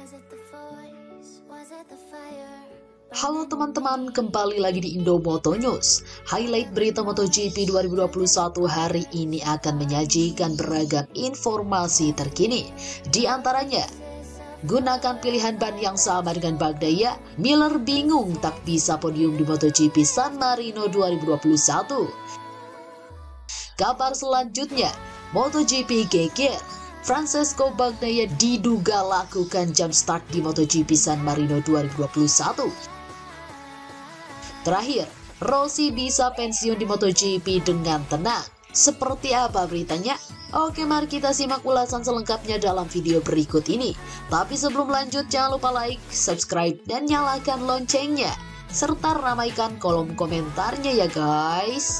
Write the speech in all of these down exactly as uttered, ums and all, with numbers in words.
Halo teman-teman, kembali lagi di Indomoto News. Highlight berita MotoGP dua ribu dua puluh satu hari ini akan menyajikan beragam informasi terkini. Di antaranya, gunakan pilihan ban yang sama dengan Bagnaia, Miller bingung tak bisa podium di MotoGP San Marino dua ribu dua puluh satu. Kabar selanjutnya, MotoGP geger. Francesco Bagnaia diduga lakukan jump start di MotoGP San Marino dua ribu dua puluh satu. Terakhir, Rossi bisa pensiun di MotoGP dengan tenang. Seperti apa beritanya? Oke, mari kita simak ulasan selengkapnya dalam video berikut ini. Tapi sebelum lanjut, jangan lupa like, subscribe, dan nyalakan loncengnya. Serta ramaikan kolom komentarnya ya guys.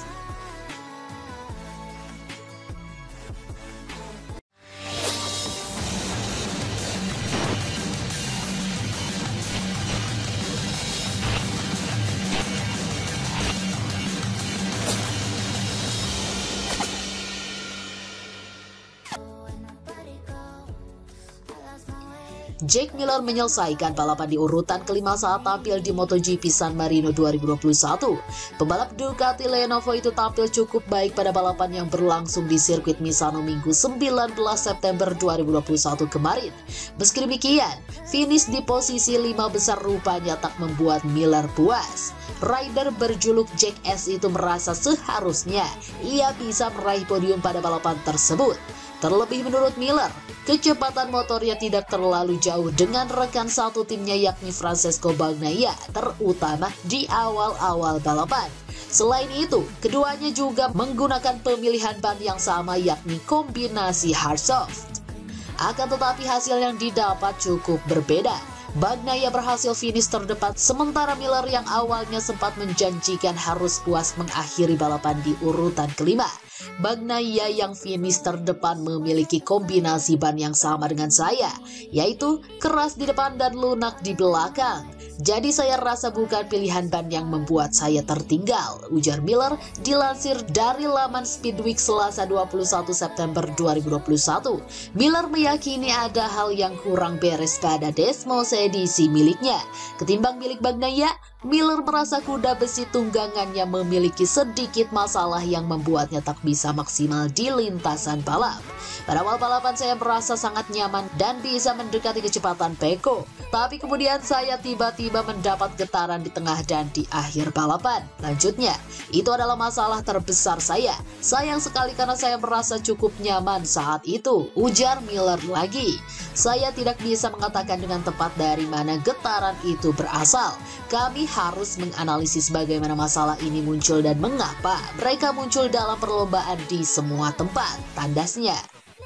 Jack Miller menyelesaikan balapan di urutan kelima saat tampil di MotoGP San Marino dua ribu dua puluh satu. Pembalap Ducati Lenovo itu tampil cukup baik pada balapan yang berlangsung di sirkuit Misano Minggu sembilan belas September dua ribu dua puluh satu kemarin. Meski demikian, finish di posisi lima besar rupanya tak membuat Miller puas. Rider berjuluk Jack S itu merasa seharusnya ia bisa meraih podium pada balapan tersebut. Terlebih menurut Miller, kecepatan motornya tidak terlalu jauh dengan rekan satu timnya yakni Francesco Bagnaia, terutama di awal-awal balapan. Selain itu, keduanya juga menggunakan pemilihan ban yang sama yakni kombinasi hard-soft. Akan tetapi hasil yang didapat cukup berbeda. Bagnaia berhasil finish terdepan, sementara Miller yang awalnya sempat menjanjikan harus puas mengakhiri balapan di urutan kelima. Bagnaia yang finish terdepan memiliki kombinasi ban yang sama dengan saya, yaitu keras di depan dan lunak di belakang. Jadi saya rasa bukan pilihan ban yang membuat saya tertinggal, ujar Miller dilansir dari laman Speedweek Selasa dua puluh satu September dua ribu dua puluh satu. Miller meyakini ada hal yang kurang beres pada Desmos edisi miliknya. Ketimbang milik Bagnaia, Miller merasa kuda besi tunggangannya memiliki sedikit masalah yang membuatnya tak bisa maksimal di lintasan balap. Pada awal balapan saya merasa sangat nyaman dan bisa mendekati kecepatan Pecco. Tapi kemudian saya tiba-tiba mendapat getaran di tengah dan di akhir balapan. Lanjutnya, itu adalah masalah terbesar saya. Sayang sekali karena saya merasa cukup nyaman saat itu, ujar Miller lagi. Saya tidak bisa mengatakan dengan tepat dari mana getaran itu berasal. Kami harus menganalisis bagaimana masalah ini muncul dan mengapa mereka muncul dalam perlombaan di semua tempat, tandasnya.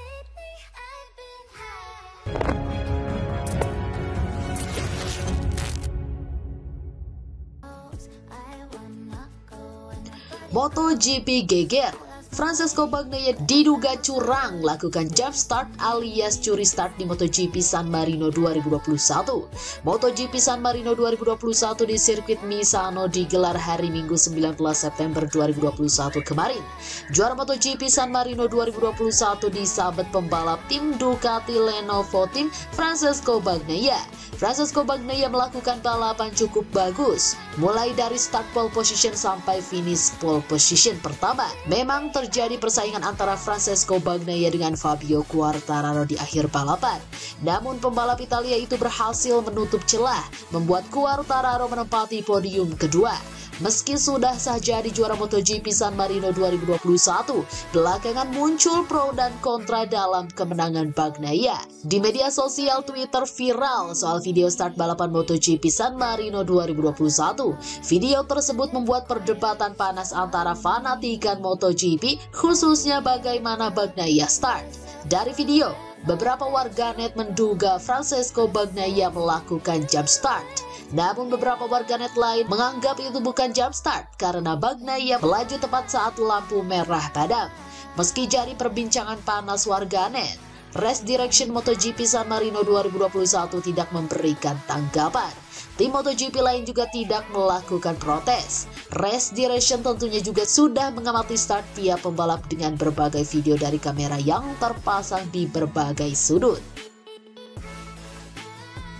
MotoGP geger. Francesco Bagnaia diduga curang lakukan jump start alias curi start di MotoGP San Marino dua ribu dua puluh satu. MotoGP San Marino dua ribu dua puluh satu di sirkuit Misano digelar hari Minggu sembilan belas September dua ribu dua puluh satu kemarin. Juara MotoGP San Marino dua ribu dua puluh satu disabet pembalap tim Ducati Lenovo Team Francesco Bagnaia. Francesco Bagnaia melakukan balapan cukup bagus, mulai dari start pole position sampai finish pole position pertama. Memang terjadi persaingan antara Francesco Bagnaia dengan Fabio Quartararo di akhir balapan. Namun pembalap Italia itu berhasil menutup celah, membuat Quartararo menempati podium kedua. Meski sudah sah jadi juara MotoGP San Marino dua ribu dua puluh satu, belakangan muncul pro dan kontra dalam kemenangan Bagnaia. Di media sosial Twitter viral soal video start balapan MotoGP San Marino dua ribu dua puluh satu. Video tersebut membuat perdebatan panas antara fanatikan MotoGP, khususnya bagaimana Bagnaia start. Dari video, beberapa warganet menduga Francesco Bagnaia melakukan jump start. Namun beberapa warganet lain menganggap itu bukan jump start karena Bagnaia melaju tepat saat lampu merah padam. Meski jadi perbincangan panas warganet, Race Direction MotoGP San Marino dua ribu dua puluh satu tidak memberikan tanggapan. Tim MotoGP lain juga tidak melakukan protes. Race Direction tentunya juga sudah mengamati start via pembalap dengan berbagai video dari kamera yang terpasang di berbagai sudut.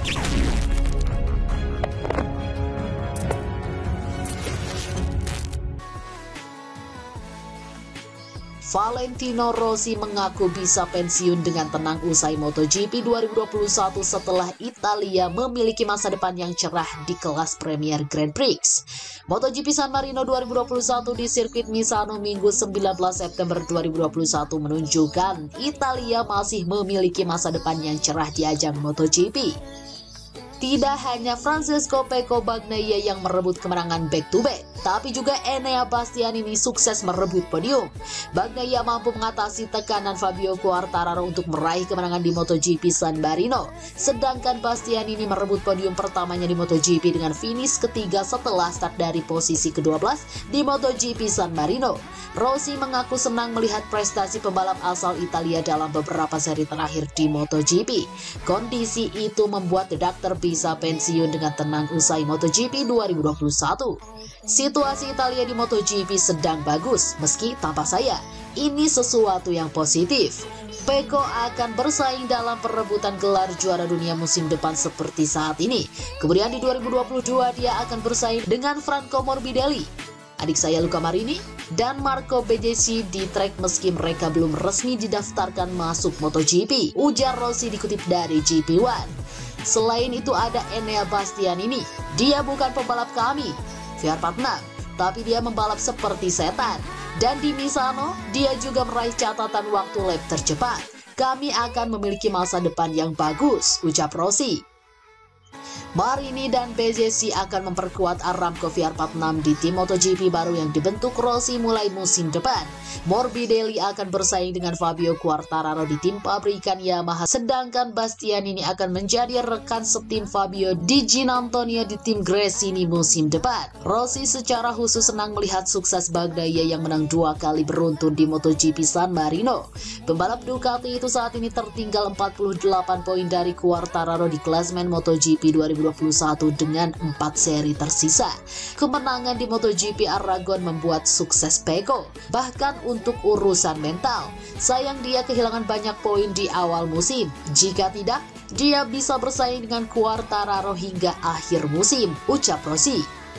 Valentino Rossi mengaku bisa pensiun dengan tenang usai MotoGP dua ribu dua puluh satu setelah Italia memiliki masa depan yang cerah di kelas Premier Grand Prix. MotoGP San Marino dua ribu dua puluh satu di sirkuit Misano Minggu sembilan belas September dua ribu dua puluh satu menunjukkan Italia masih memiliki masa depan yang cerah di ajang MotoGP. Tidak hanya Francesco Pecco Bagnaia yang merebut kemenangan back-to-back, tapi juga Enea Bastianini sukses merebut podium. Bagnaia mampu mengatasi tekanan Fabio Quartararo untuk meraih kemenangan di MotoGP San Marino, sedangkan Bastianini merebut podium pertamanya di MotoGP dengan finish ketiga setelah start dari posisi kedua belas di MotoGP San Marino. Rossi mengaku senang melihat prestasi pembalap asal Italia dalam beberapa seri terakhir di MotoGP. Kondisi itu membuat The Doctor bisa pensiun dengan tenang usai MotoGP dua ribu dua puluh satu. Situasi Italia di MotoGP sedang bagus, meski tanpa saya. Ini sesuatu yang positif. Pecco akan bersaing dalam perebutan gelar juara dunia musim depan seperti saat ini. Kemudian di dua ribu dua puluh dua dia akan bersaing dengan Franco Morbidelli, adik saya Luca Marini, dan Marco Bezzecchi di trek meski mereka belum resmi didaftarkan masuk MotoGP, ujar Rossi dikutip dari G P One. Selain itu ada Enea Bastianini, dia bukan pembalap kami, V R empat puluh enam, tapi dia membalap seperti setan. Dan di Misano, dia juga meraih catatan waktu lap tercepat. Kami akan memiliki masa depan yang bagus, ucap Rossi. Marini dan Bezzecchi akan memperkuat Aramco V R empat puluh enam di tim MotoGP baru yang dibentuk Rossi mulai musim depan. Morbidelli akan bersaing dengan Fabio Quartararo di tim pabrikan Yamaha, sedangkan Bastianini akan menjadi rekan setim Fabio Di Giannantonio di tim Gresini musim depan. Rossi secara khusus senang melihat sukses Bagnaia yang menang dua kali beruntun di MotoGP San Marino. Pembalap Ducati itu saat ini tertinggal empat puluh delapan poin dari Quartararo di klasemen MotoGP dua ribu dua puluh satu dengan empat seri tersisa. Kemenangan di MotoGP Aragon membuat sukses Pecco, bahkan untuk urusan mental. Sayang dia kehilangan banyak poin di awal musim. Jika tidak, dia bisa bersaing dengan Quartararo hingga akhir musim, ucap Rossi.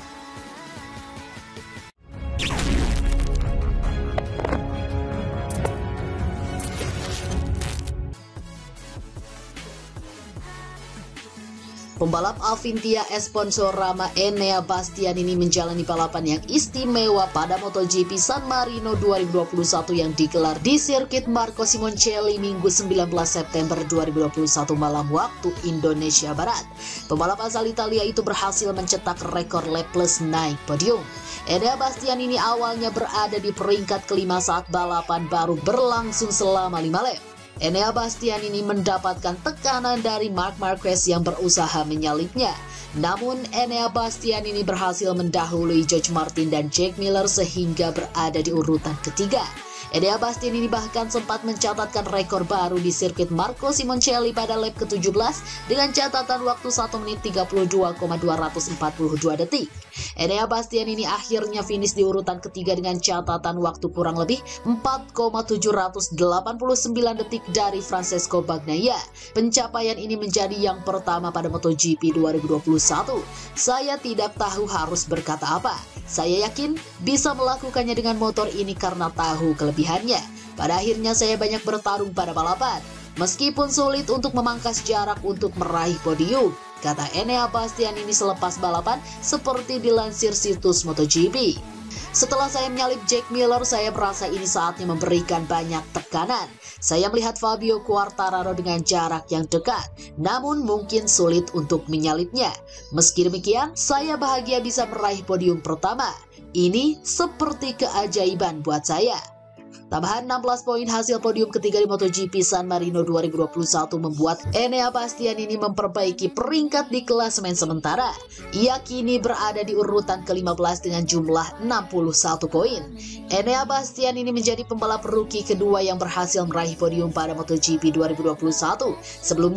Pembalap Avintia Sponsorama Enea Bastianini menjalani balapan yang istimewa pada MotoGP San Marino dua ribu dua puluh satu yang digelar di sirkuit Marco Simoncelli Minggu sembilan belas September dua ribu dua puluh satu malam waktu Indonesia Barat. Pembalap asal Italia itu berhasil mencetak rekor lap plus naik podium. Enea Bastianini awalnya berada di peringkat kelima saat balapan baru berlangsung selama lima lap. Enea Bastianini mendapatkan tekanan dari Marc Marquez yang berusaha menyalipnya. Namun Enea Bastianini berhasil mendahului George Martin dan Jack Miller sehingga berada di urutan ketiga. Enea Bastianini bahkan sempat mencatatkan rekor baru di sirkuit Marco Simoncelli pada lap ke tujuh belas dengan catatan waktu satu menit tiga puluh dua koma dua empat dua detik. Enea Bastianini akhirnya finish di urutan ketiga dengan catatan waktu kurang lebih empat koma tujuh delapan sembilan detik dari Francesco Bagnaia. Pencapaian ini menjadi yang pertama pada MotoGP dua ribu dua puluh satu. Saya tidak tahu harus berkata apa. Saya yakin bisa melakukannya dengan motor ini karena tahu kelebihannya. Pada akhirnya saya banyak bertarung pada balapan, meskipun sulit untuk memangkas jarak untuk meraih podium, kata Enea Bastianini selepas balapan seperti dilansir situs MotoGP. Setelah saya menyalip Jack Miller, saya merasa ini saatnya memberikan banyak tekanan. Saya melihat Fabio Quartararo dengan jarak yang dekat, namun mungkin sulit untuk menyalipnya. Meski demikian, saya bahagia bisa meraih podium pertama. Ini seperti keajaiban buat saya. Tambahan enam belas poin hasil podium ketiga di MotoGP San Marino dua ribu dua puluh satu membuat Enea Bastianini memperbaiki peringkat di klasemen sementara. Ia kini berada di urutan ke lima belas dengan jumlah enam puluh satu poin. Enea Bastianini menjadi pembalap rookie kedua yang berhasil meraih podium pada MotoGP dua ribu dua puluh satu. Sebelumnya,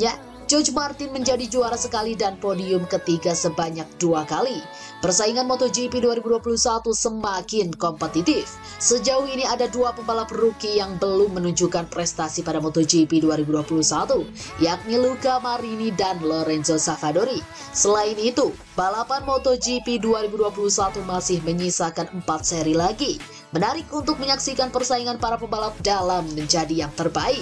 George Martin menjadi juara sekali dan podium ketiga sebanyak dua kali. Persaingan MotoGP dua ribu dua puluh satu semakin kompetitif. Sejauh ini ada dua pembalap rookie yang belum menunjukkan prestasi pada MotoGP dua ribu dua puluh satu, yakni Luca Marini dan Lorenzo Savadori. Selain itu, balapan MotoGP dua ribu dua puluh satu masih menyisakan empat seri lagi. Menarik untuk menyaksikan persaingan para pembalap dalam menjadi yang terbaik.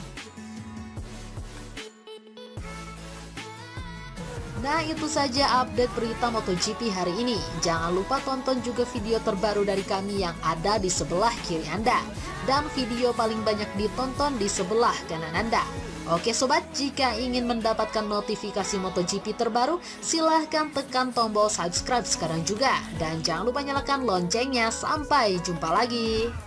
Nah, itu saja update berita MotoGP hari ini. Jangan lupa tonton juga video terbaru dari kami yang ada di sebelah kiri Anda. Dan video paling banyak ditonton di sebelah kanan Anda. Oke sobat, jika ingin mendapatkan notifikasi MotoGP terbaru, silahkan tekan tombol subscribe sekarang juga. Dan jangan lupa nyalakan loncengnya. Sampai jumpa lagi.